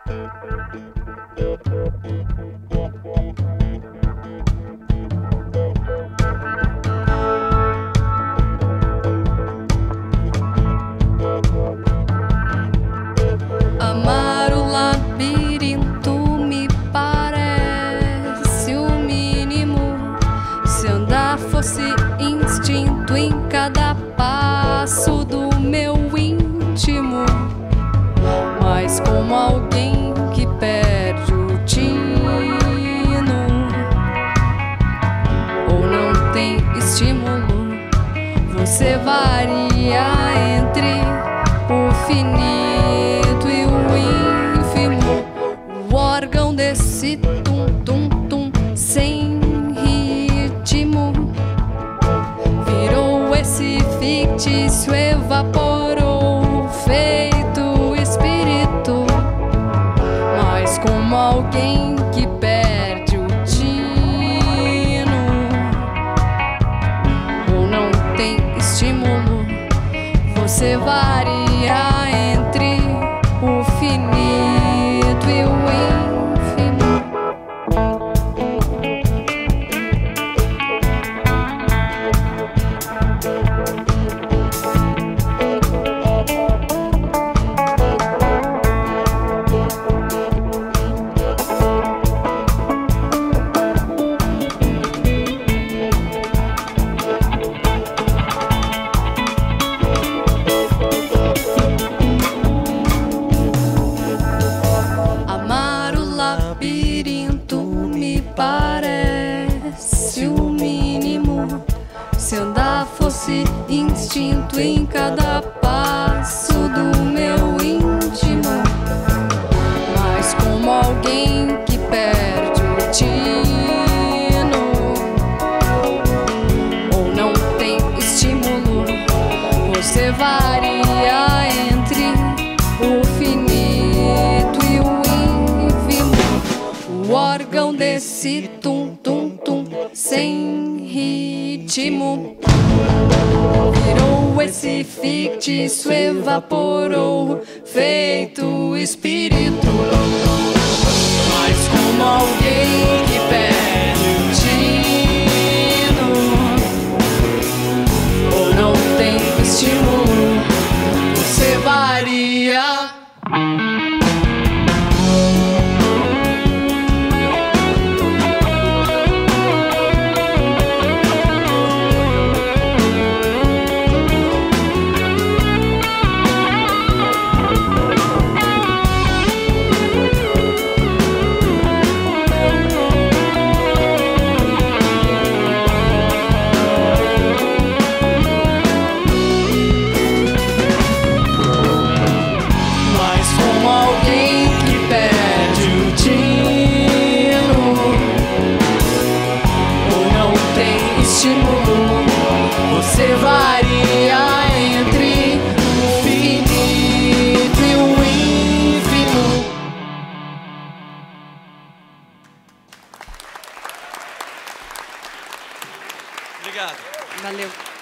Amar o labirinto me parece o mínimo. Se andar fosse instinto em cada passo do meu íntimo, mas como alguém que perde o tino ou não tem estímulo, você varia entre o finito e o ínfimo. O órgão desse tum-tum-tum sem ritmo virou esse fictício, evaporou, feito espírito, mas como alguém que perde o tino ou não tem estímulo, você varia entre o finito e o ínfimo. Labirinto me parece o mínimo. Se andar fosse instinto em cada passo do meu íntimo, mas como alguém que perde o tino ou não tem estímulo, você varia entre o finito e o o órgão desse tum-tum-tum sem ritmo virou esse fictício, evaporou, feito espírito, mas como alguém que perde o tino ou não tem estímulo, você varia. Você varia entre o finito e o ínfimo. Obrigado. Valeu.